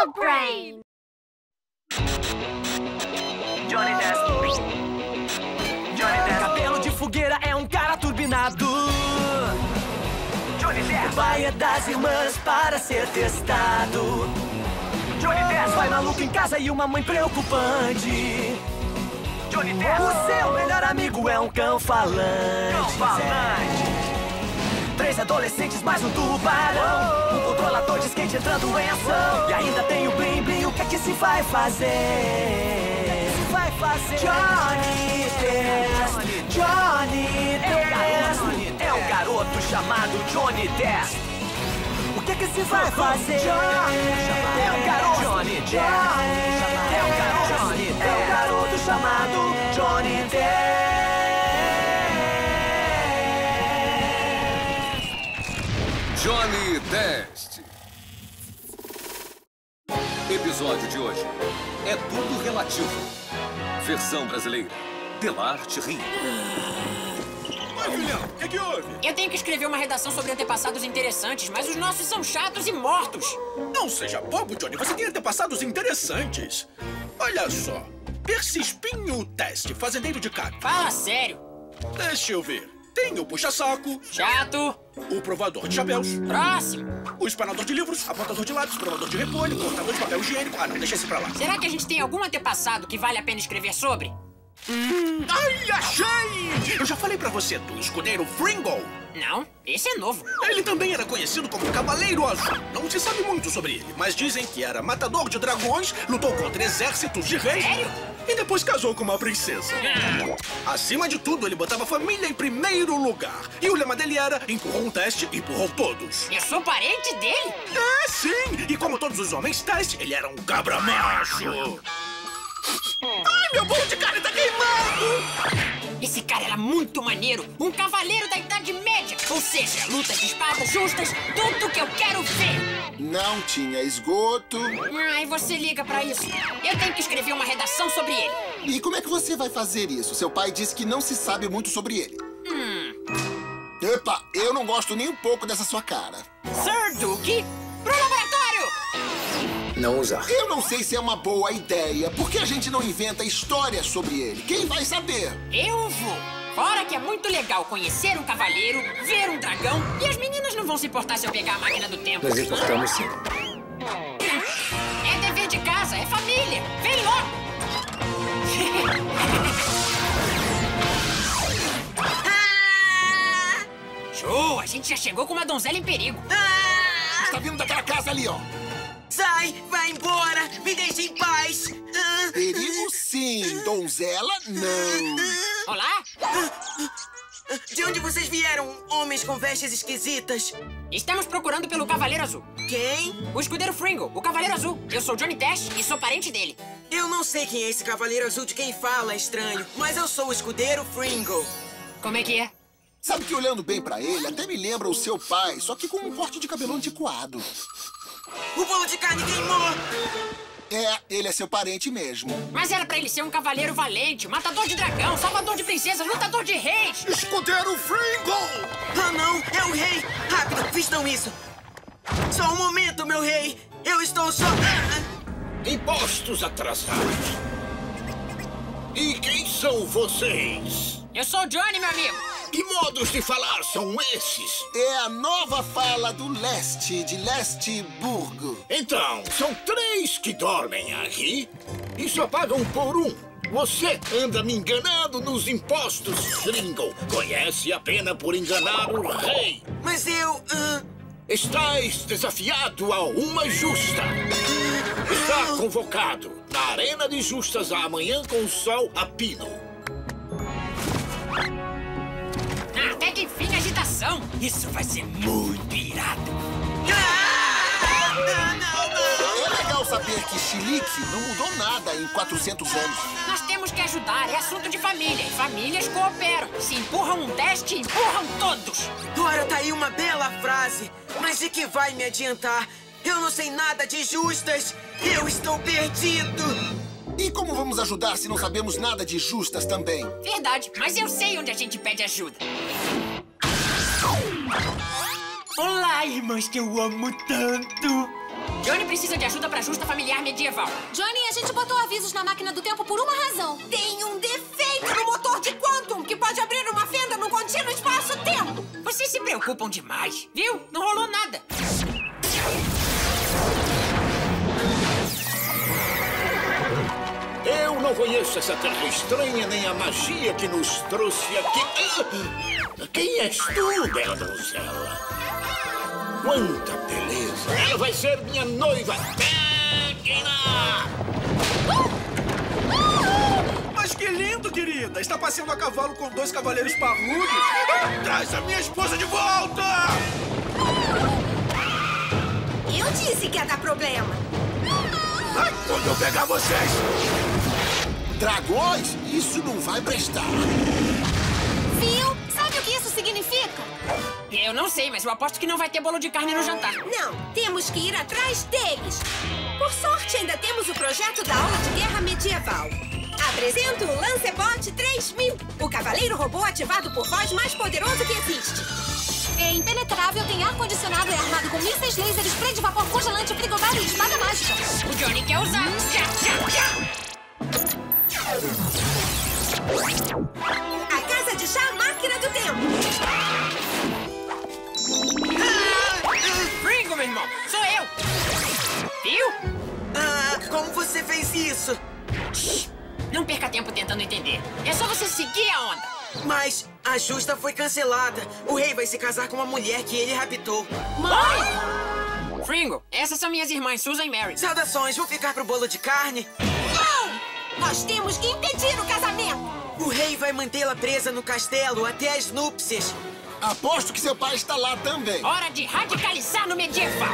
Dog Brain! Johnny Test. Cabelo de fogueira é um cara turbinado. Johnny Test. O pai é das irmãs para ser testado. Johnny Test. Pai maluco em casa e uma mãe preocupante. Johnny Test. O seu melhor amigo é um cão falante. Três adolescentes mais um tubarão. Um controlador de skate entrando em ação. E ainda tem o Blim Blim, o que é que se vai fazer? Johnny Test. Johnny Test. É um garoto chamado Johnny Test. O que é que se vai fazer? É um garoto Johnny Test. É um garoto chamado Johnny Test. Johnny Test. Episódio de hoje é tudo relativo. Versão brasileira. Delarte Rio. Oi, filhão, o que houve? Eu tenho que escrever uma redação sobre antepassados interessantes, mas os nossos são chatos e mortos. Não seja bobo, Johnny. Você tem antepassados interessantes. Olha só. Percy Espinho Teste, fazendeiro de carne. Fala sério. Deixa eu ver. Tem o puxa-saco. Chato. O provador de chapéus. Próximo. O espanador de livros, apontador de lápis, provador de repolho, cortador de papel higiênico. Ah, não, deixa esse pra lá. Será que a gente tem algum antepassado que vale a pena escrever sobre? Ai, achei! Eu já falei pra você do escudeiro Fringle. Não, esse é novo. Ele também era conhecido como Cavaleiro Azul. Não se sabe muito sobre ele, mas dizem que era matador de dragões, lutou contra exércitos de reis. Sério? E depois casou com uma princesa. Acima de tudo, ele botava a família em primeiro lugar. E o lema dele era: empurrou um teste, empurrou todos. Eu sou parente dele? É, sim! E como todos os homens teste, ele era um cabra macho. Ai, meu bolo de carne tá queimando! Esse cara era muito maneiro. Um cavaleiro da Idade Média. Ou seja, lutas de espadas justas, tudo que eu quero ver. Não tinha esgoto. Ai, você liga pra isso. Eu tenho que escrever uma redação sobre ele. E como é que você vai fazer isso? Seu pai disse que não se sabe muito sobre ele. Epa, eu não gosto nem um pouco dessa sua cara. Sir Duke, pro laboratório! Não usar. Eu não sei se é uma boa ideia. Por que a gente não inventa histórias sobre ele? Quem vai saber? Eu vou. Fora que é muito legal conhecer um cavaleiro, ver um dragão, e as meninas não vão se importar se eu pegar a máquina do tempo. Nós importamos sim. É dever de casa, é família. Vem logo! Show! A gente já chegou com uma donzela em perigo. Está vindo daquela casa ali, ó. Sai, vai embora, me deixe em paz. Perigo sim, donzela não. Olá? De onde vocês vieram, homens com vestes esquisitas? Estamos procurando pelo Cavaleiro Azul. Quem? O escudeiro Fringle, o Cavaleiro Azul. Eu sou Johnny Test e sou parente dele. Eu não sei quem é esse cavaleiro azul de quem fala, estranho. Mas eu sou o escudeiro Fringle. Como é que é? Sabe que olhando bem pra ele, até me lembra o seu pai, só que com um corte de cabelo antiquado. O bolo de carne queimou! É, ele é seu parente mesmo. Mas era pra ele ser um cavaleiro valente, matador de dragão, salvador de princesas, lutador de reis. Escudeiro Fringle! Ah, não! É o rei! Rápido, vistam isso! Só um momento, meu rei! Eu estou só... Impostos atrasados. E quem são vocês? Eu sou o Johnny, meu amigo. Que modos de falar são esses? É a nova fala do leste, de Lesteburgo. Então, são 3 que dormem aqui e só pagam por um. Você anda me enganando nos impostos, Fringle. Conhece a pena por enganar o rei. Mas eu... Estás desafiado a uma justa. Está convocado na Arena de Justas amanhã com o sol a pino. Até que enfim, agitação. Isso vai ser muito irado. É legal saber que Chilique não mudou nada em 400 anos. Nós temos que ajudar, é assunto de família. E famílias cooperam. Se empurram um teste, empurram todos. Ora, tá aí uma bela frase. Mas de que vai me adiantar? Eu não sei nada de justas. Eu estou perdido. E como vamos ajudar se não sabemos nada de justas também? Verdade, mas eu sei onde a gente pede ajuda. Olá, irmãs que eu amo tanto. Johnny precisa de ajuda pra justa familiar medieval. Johnny, a gente botou avisos na máquina do tempo por uma razão. Tem um defeito no motor de Quantum que pode abrir uma fenda no contínuo espaço-tempo. Vocês se preocupam demais, viu? Não rolou nada. Eu não conheço essa terra estranha nem a magia que nos trouxe aqui. Quem és tu, bela donzela? Quanta beleza! Ela vai ser minha noiva! Peguem-na! Mas que lindo, querida! Está passeando a cavalo com 2 cavaleiros parrudos? Traz a minha esposa de volta! Eu disse que ia dar problema. Ai, quando eu pegar vocês! Dragões? Isso não vai prestar. Viu? Sabe o que isso significa? Eu não sei, mas eu aposto que não vai ter bolo de carne no jantar. Não, temos que ir atrás deles. Por sorte, ainda temos o projeto da aula de guerra medieval. Apresento o Lancebot 3000, o cavaleiro robô ativado por voz mais poderoso que existe. É impenetrável, tem ar-condicionado, é armado com mísseis, laser, spray de vapor congelante, frigobar e espada mágica. O Johnny quer usar. A casa de chá, máquina do tempo. Fringo, meu irmão, sou eu. Viu? Como você fez isso? Shhh, não perca tempo tentando entender. É só você seguir a onda. Mas a justa foi cancelada. O rei vai se casar com uma mulher que ele raptou. Mãe! Fringo, essas são minhas irmãs, Susan e Mary. Saudações, vou ficar pro bolo de carne. Não! Nós temos que impedir o casamento. O rei vai mantê-la presa no castelo até as núpcias. Aposto que seu pai está lá também. Hora de radicalizar no medieval.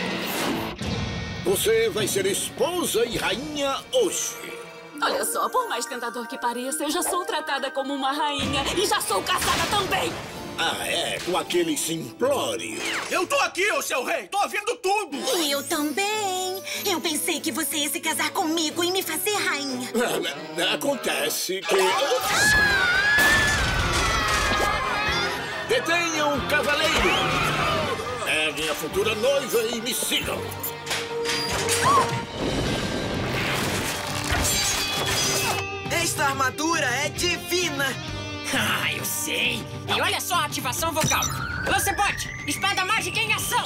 Você vai ser esposa e rainha hoje. Olha só, por mais tentador que pareça, eu já sou tratada como uma rainha e já sou casada também. Ah, é? Com aquele simplório. Eu tô aqui, ô seu rei! Tô ouvindo tudo! Eu também. Eu pensei que você ia se casar comigo e me fazer rainha. Acontece que... Detenham o cavaleiro! Peguem a futura noiva e me sigam. Esta armadura é divina. Ah, eu sei. E olha só a ativação vocal. Lancebot, espada mágica em ação.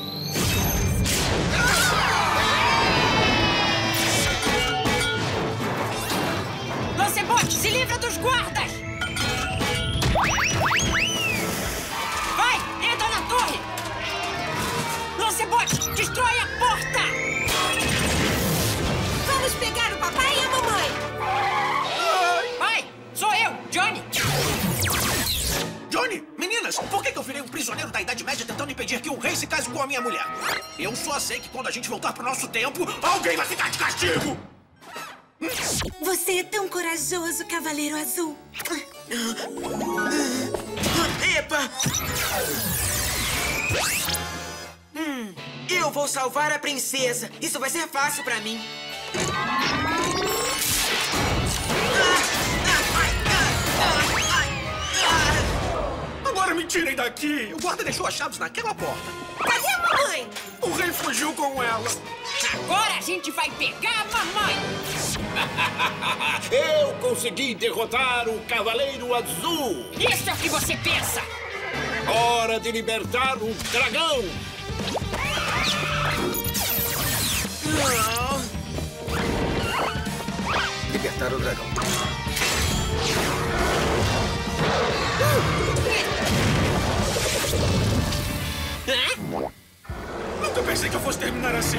Lancebot, se livra dos guardas. Vai, entra na torre. Lancebot, destrói a porta. Vamos pegar o papai e a mamãe. Vai, sou eu, Johnny. Johnny, meninas, por que eu virei um prisioneiro da Idade Média tentando impedir que um rei se case com a minha mulher? Eu só sei que quando a gente voltar pro nosso tempo, alguém vai ficar de castigo! Você é tão corajoso, Cavaleiro Azul. Epa! Eu vou salvar a princesa. Isso vai ser fácil pra mim. Agora me tirem daqui! O guarda deixou as chaves naquela porta. Cadê a mamãe? O rei fugiu com ela. Agora a gente vai pegar a mamãe. Eu consegui derrotar o Cavaleiro Azul. Isso é o que você pensa. Hora de libertar o dragão. Libertar o dragão. Nunca pensei que eu fosse terminar assim.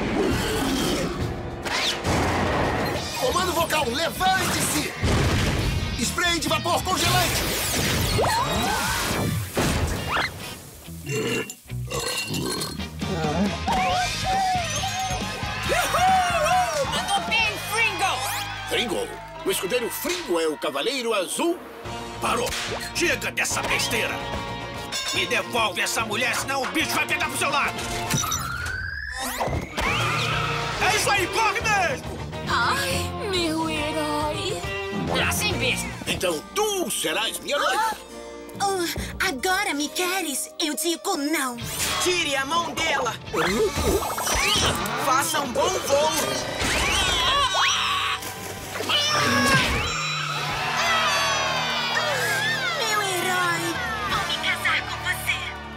Comando vocal, levante-se! Spray de vapor congelante! Mandou bem, Fringo! Fringo? O escudeiro Fringo é o Cavaleiro Azul? Parou! Chega dessa besteira! Me devolve essa mulher, senão o bicho vai pegar pro seu lado! É isso aí, corre mesmo! Ai, meu herói. Assim mesmo. Então tu serás minha noiva. Agora me queres? Eu digo não. Tire a mão dela. Faça um bom voo. Meu herói. Vou me casar com você.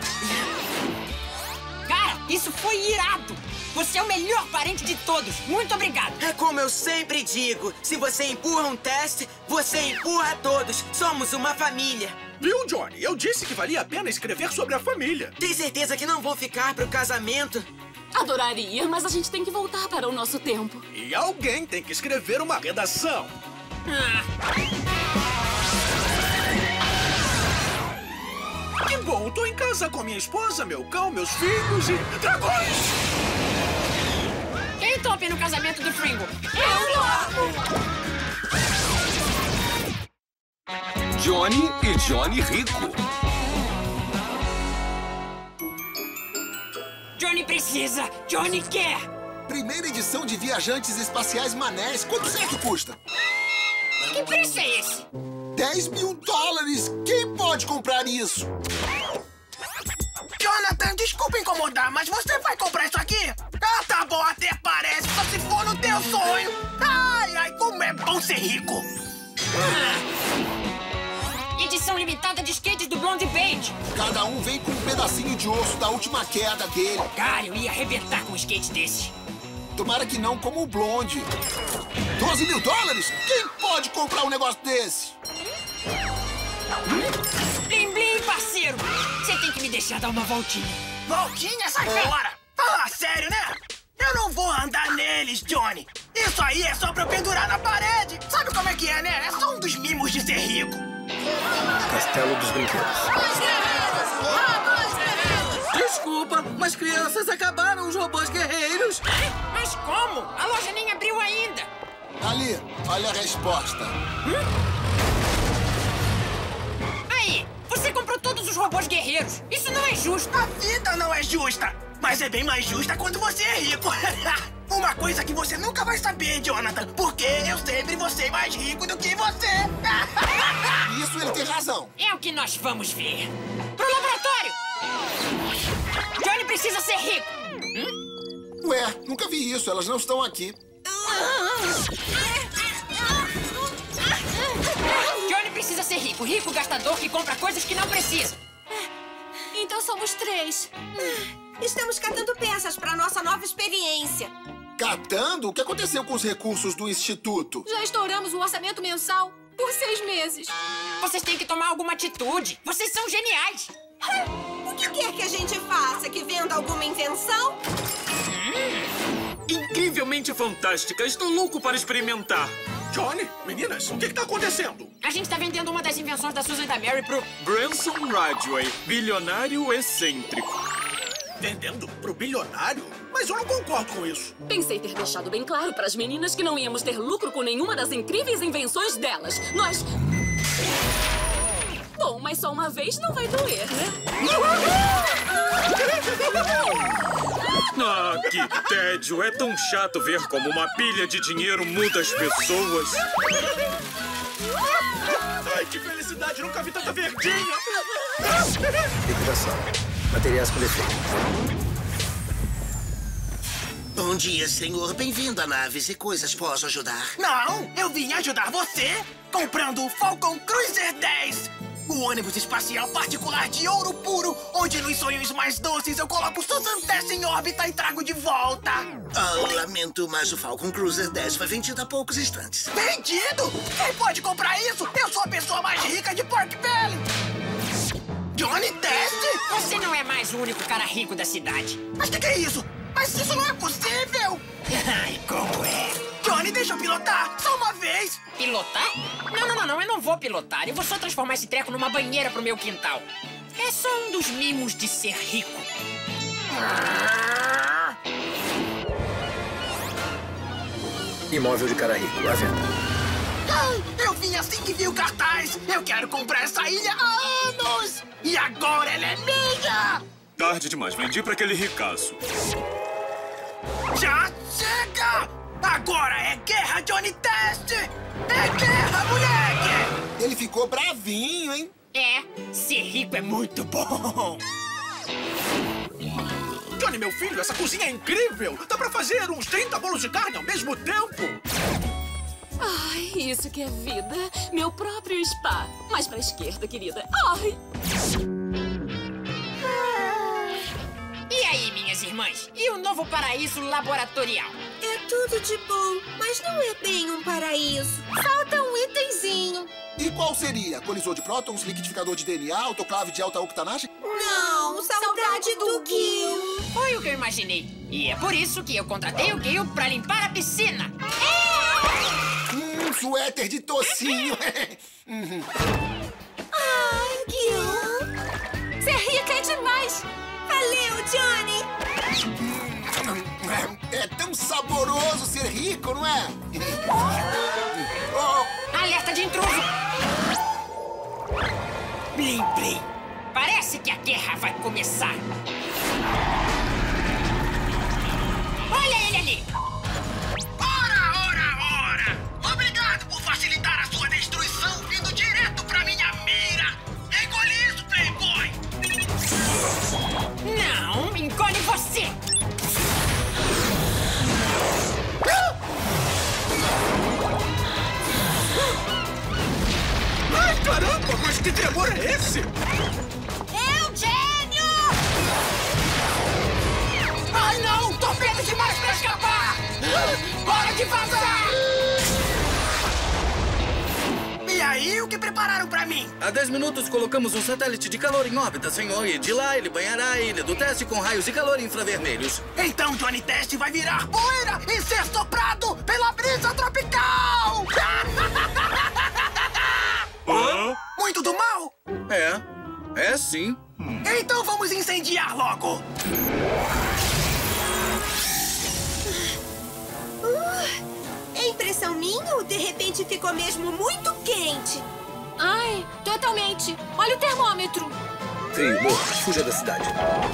Cara, isso foi irado! Você é o melhor parente de todos. Muito obrigado. É como eu sempre digo, se você empurra um teste, você empurra todos. Somos uma família. Viu, Johnny? Eu disse que valia a pena escrever sobre a família. Tem certeza que não vou ficar pro casamento? Adoraria, mas a gente tem que voltar para o nosso tempo. E alguém tem que escrever uma redação. Que bom, tô em casa com minha esposa, meu cão, meus filhos e dragões! Quem topa no casamento do Fringo? Eu topo! Johnny e Johnny Rico. Johnny precisa! Johnny quer! Primeira edição de Viajantes Espaciais Manés. Quanto será que custa? Que preço é esse? $10 mil! Quem pode comprar isso? Jonathan, desculpa incomodar, mas você vai comprar isso aqui? Ah, tá bom, até parece, só se for no teu sonho. Ai, ai, como é bom ser rico. Edição limitada de skates do Blondie Page. Cada um vem com um pedacinho de osso da última queda dele. Cara, eu ia arrebentar com um skate desse. Tomara que não como o Blonde. $12 mil? Quem pode comprar um negócio desse? Blim, blim, parceiro. Você tem que me deixar dar uma voltinha. Voltinha, sai fora! Fala sério, né? Eu não vou andar neles, Johnny. Isso aí é só pra eu pendurar na parede. Sabe como é que é, né? É só um dos mimos de ser rico. Castelo dos Brinquedos. Desculpa, mas crianças acabaram os robôs guerreiros. Mas como? A loja nem abriu ainda. Ali, olha a resposta. Aí, você comprou todos os robôs guerreiros. Isso não é justo. A vida não é justa, mas é bem mais justa quando você é rico. Uma coisa que você nunca vai saber, Jonathan, porque eu sempre vou ser mais rico do que você. Isso ele tem razão. É o que nós vamos ver. Pro laboratório! Johnny precisa ser rico. Ué, nunca vi isso. Elas não estão aqui. Johnny precisa ser rico. Rico gastador que compra coisas que não precisa. Então somos 3. Estamos catando peças para nossa nova experiência. Catando? O que aconteceu com os recursos do Instituto? Já estouramos o orçamento mensal por 6 meses. Vocês têm que tomar alguma atitude. Vocês são geniais. O que quer que a gente faça? Que venda alguma invenção? Incrivelmente fantástica. Estou louco para experimentar. Johnny, meninas, o que tá acontecendo? A gente tá vendendo uma das invenções da Susan e da Mary pro... Branson Ridgway, bilionário excêntrico. Vendendo pro bilionário? Mas eu não concordo com isso. Pensei ter deixado bem claro para as meninas que não íamos ter lucro com nenhuma das incríveis invenções delas. Nós... Bom, mas só uma vez não vai doer, né? Ah, que tédio. É tão chato ver como uma pilha de dinheiro muda as pessoas. Ai, que felicidade. Nunca vi tanta verdinha. Liquidação. Materiais com defeito. Bom dia, senhor. Bem-vindo a Naves e Coisas. Posso ajudar? Não, eu vim ajudar você comprando o Falcon Cruiser 10. O ônibus espacial particular de ouro puro, onde nos sonhos mais doces eu coloco Susan Tess em órbita e trago de volta. Oh, lamento, mas o Falcon Cruiser 10 foi vendido há poucos instantes. Vendido? Quem pode comprar isso? Eu sou a pessoa mais rica de Pork Belly. Johnny Test? Você não é mais o único cara rico da cidade. Mas que é isso? Mas isso não é possível! Ai, como é? Johnny, deixa eu pilotar! Só uma vez! Pilotar? Não, eu não vou pilotar. Eu vou só transformar esse treco numa banheira pro meu quintal. É só um dos mimos de ser rico. Imóvel de cara rico, à venda. Eu vim assim que vi o cartaz! Eu quero comprar essa ilha há anos! E agora ela é minha! Tarde demais, vendi pra aquele ricaço. Já chega! Agora é guerra, Johnny Test! É guerra, moleque! Ele ficou bravinho, hein? É, ser rico é muito bom. Johnny, meu filho, essa cozinha é incrível! Dá pra fazer uns 30 bolos de carne ao mesmo tempo! Ai, isso que é vida. Meu próprio spa. Mais pra esquerda, querida. Ai! E aí, minhas irmãs? E o novo paraíso laboratorial? É tudo de bom, mas não é bem um paraíso. Falta um itemzinho. E qual seria? Colisor de prótons, liquidificador de DNA, autoclave de alta octanagem? Não, saudade do Gil. Foi o que eu imaginei. E é por isso que eu contratei o Gil pra limpar a piscina. Suéter de tocinho. Ai, Gil. Você é rica é demais. Valeu, Johnny. É tão saboroso ser rico, não é? Alerta de intruso! Blim, blim. Parece que a guerra vai começar. Olha ele ali! Ora! Obrigado por facilitar a sua destruição vindo direto pra minha mira! Engole isso, Playboy! Não, engole você! Ai, caramba, mas que tremor é esse? Eugênio! Ai, não! Tô preso demais pra escapar! Hora de vazar! E aí, o que prepararam pra mim? Há 10 minutos colocamos um satélite de calor em órbita, senhor, e de lá ele banhará a ilha do teste com raios de calor infravermelhos. Então Johnny Test vai virar poeira e ser soprado pela brisa tropical! Muito do mal? É sim. Então vamos incendiar logo! É impressão minha ou de repente ficou mesmo muito quente? Ai, totalmente. Olha o termômetro. Frio, morro, fuja da cidade.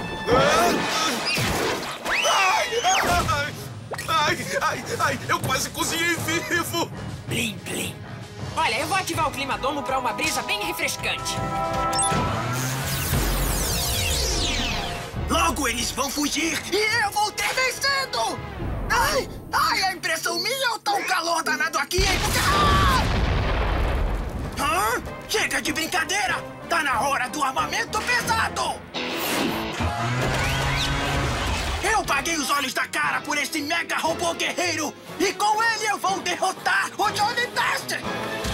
Ai, eu quase cozinhei vivo. Blim, blim. Olha, eu vou ativar o climadomo pra uma brisa bem refrescante. Logo eles vão fugir e eu vou ter vencido! Ai, é impressão minha ou tá um calor danado aqui, hein? Chega de brincadeira! Tá na hora do armamento pesado! Eu paguei os olhos da cara por esse mega robô guerreiro! E com ele eu vou derrotar o Johnny Test!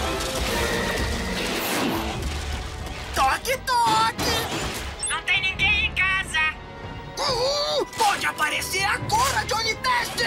Toque, toque! Não tem ninguém em casa! Pode aparecer agora, Johnny Test!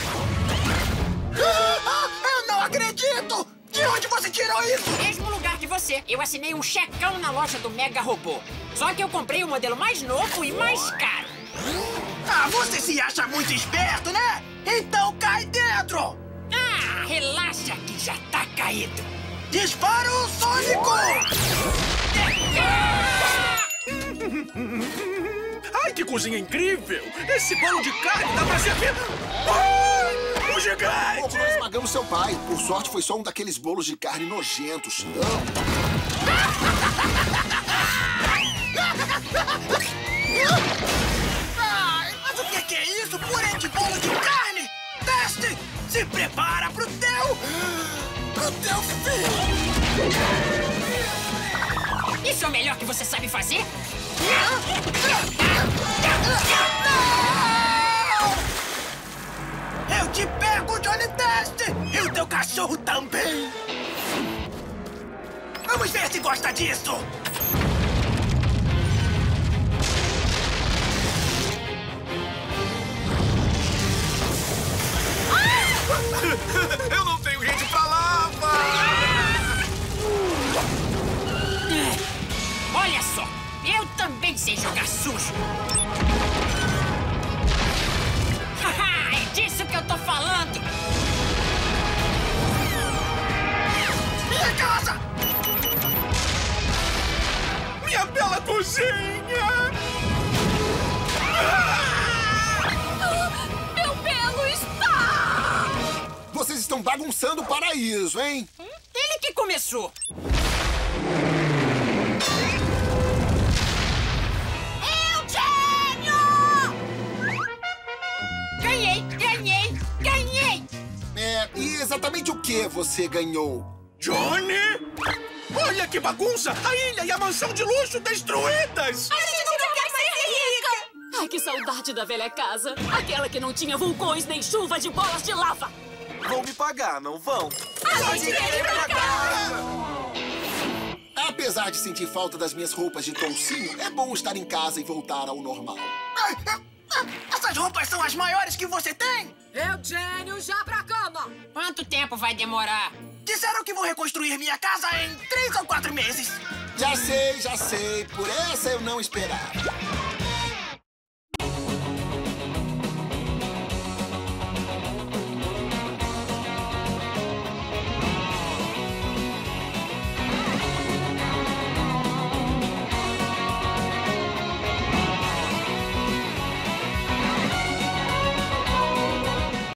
Eu não acredito! De onde você tirou isso? Mesmo lugar que você. Eu assinei um checão na loja do Mega Robô. Só que eu comprei o modelo mais novo e mais caro. Você se acha muito esperto, né? Então cai dentro! Relaxa que já tá caído. Dispara o Sônico! Ai, que cozinha incrível! Esse bolo de carne dá pra servir... Um gigante! Nós esmagamos seu pai. Por sorte, foi só um daqueles bolos de carne nojentos. Mas o que é isso? Purê de bolo de carne? Teste! Se prepara pro teu filho! Isso é o melhor que você sabe fazer? Eu te pego, Johnny Test! E o teu cachorro também! Vamos ver se gosta disso! Eu não tenho gente pra lava! Olha só, eu também sei jogar sujo. É disso que eu tô falando. Minha casa! Minha bela cozinha! Meu belo está! Vocês estão bagunçando o paraíso, hein? Ele que começou. exatamente o que você ganhou? Johnny! Olha que bagunça! A ilha e a mansão de luxo destruídas! A gente não quer mais ser rica! Ai, que saudade da velha casa. Aquela que não tinha vulcões nem chuva de bolas de lava. Vão me pagar, não vão? A gente quer ir pra casa! Apesar de sentir falta das minhas roupas de toucinho, é bom estar em casa e voltar ao normal. Essas roupas são as maiores que você tem? Eugênio, já pra cama! Quanto tempo vai demorar? Disseram que vão reconstruir minha casa em 3 ou 4 meses. Já sei. Por essa eu não esperava.